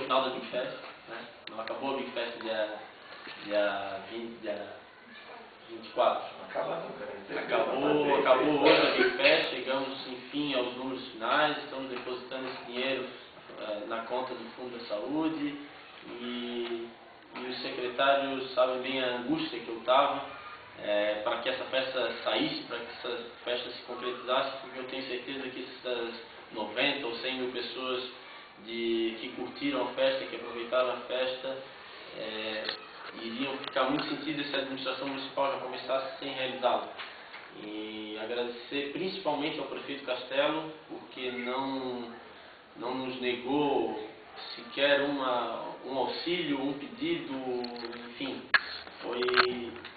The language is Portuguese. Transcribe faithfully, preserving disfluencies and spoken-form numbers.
final da Big Fest, né? Não acabou a Big Fest dia, dia, vinte, dia vinte e quatro. Acaba não, cara. Acabou, acabou hoje a Big Fest, chegamos enfim aos números finais, estamos depositando esse dinheiro é, na conta do Fundo da Saúde e, e os secretários sabem bem a angústia que eu estava é, para que essa festa saísse, para que essa festa se concretizasse, porque eu tenho certeza que essas noventa ou cem mil pessoas de, que curtiram a festa, que aproveitaram a festa, é, iriam ficar muito sentidos se a administração municipal já começasse sem realizá-lo. E agradecer principalmente ao prefeito Castelo, porque não, não nos negou sequer uma, um auxílio, um pedido, enfim, foi